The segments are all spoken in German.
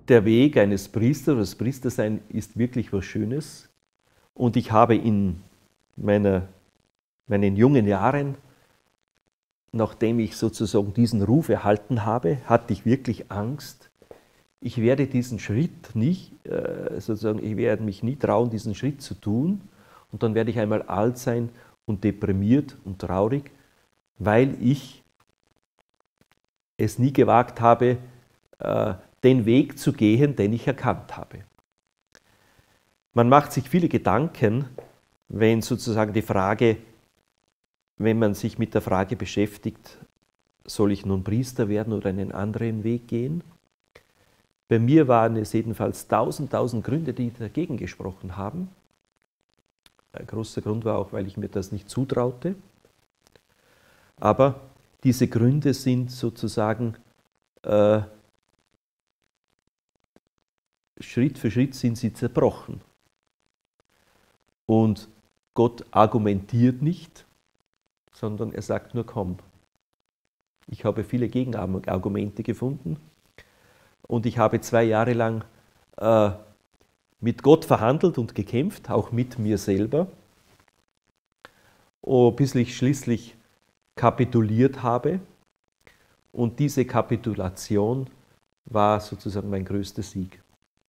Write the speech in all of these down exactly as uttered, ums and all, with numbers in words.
der Weg eines Priesters, das Priestersein ist wirklich was Schönes. Und ich habe in meiner, meinen jungen Jahren, nachdem ich sozusagen diesen Ruf erhalten habe, hatte ich wirklich Angst, ich werde diesen Schritt nicht, äh, sozusagen, ich werde mich nie trauen, diesen Schritt zu tun. Und dann werde ich einmal alt sein und deprimiert und traurig, weil ich es nie gewagt habe, äh, den Weg zu gehen, den ich erkannt habe. Man macht sich viele Gedanken, wenn sozusagen die Frage, wenn man sich mit der Frage beschäftigt, soll ich nun Priester werden oder einen anderen Weg gehen? Bei mir waren es jedenfalls tausend, tausend Gründe, die dagegen gesprochen haben. Ein großer Grund war auch, weil ich mir das nicht zutraute. Aber diese Gründe sind sozusagen, äh, Schritt für Schritt sind sie zerbrochen. Und Gott argumentiert nicht, sondern er sagt nur, komm. Ich habe viele Gegenargumente gefunden und ich habe zwei Jahre lang äh, mit Gott verhandelt und gekämpft, auch mit mir selber, oh, bis ich schließlich kapituliert habe. Und diese Kapitulation war sozusagen mein größter Sieg.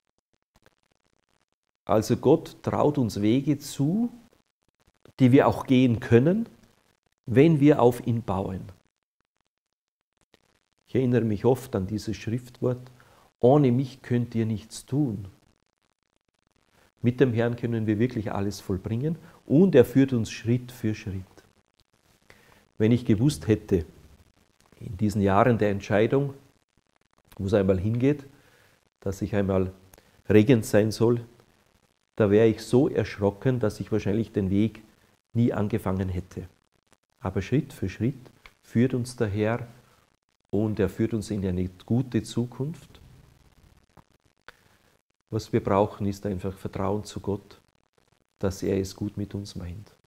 Also Gott traut uns Wege zu, die wir auch gehen können, wenn wir auf ihn bauen. Ich erinnere mich oft an dieses Schriftwort, ohne mich könnt ihr nichts tun. Mit dem Herrn können wir wirklich alles vollbringen und er führt uns Schritt für Schritt. Wenn ich gewusst hätte, in diesen Jahren der Entscheidung, wo es einmal hingeht, dass ich einmal Regent sein soll, da wäre ich so erschrocken, dass ich wahrscheinlich den Weg nie angefangen hätte. Aber Schritt für Schritt führt uns der Herr und er führt uns in eine gute Zukunft. Was wir brauchen, ist einfach Vertrauen zu Gott, dass er es gut mit uns meint.